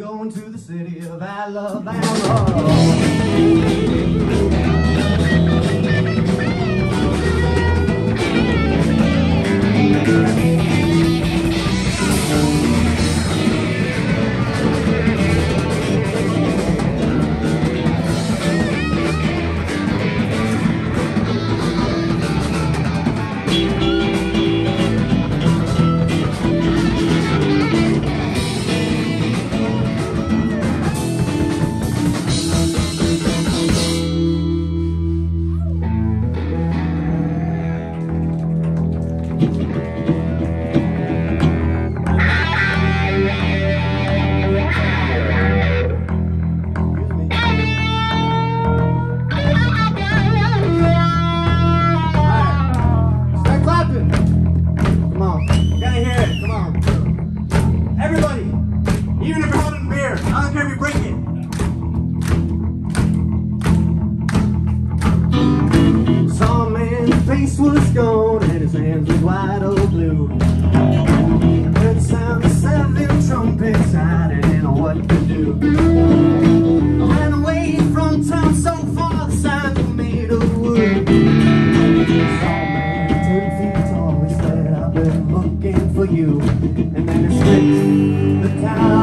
going to the city of Alabama. Was gone and his hands were wide old blue. Heard the sound of 7 trumpets, I didn't know what to do. I ran away from town so far, the signs were made of wood. Saw a man 10 feet tall, he said, I've been looking for you. And then he slipped the cow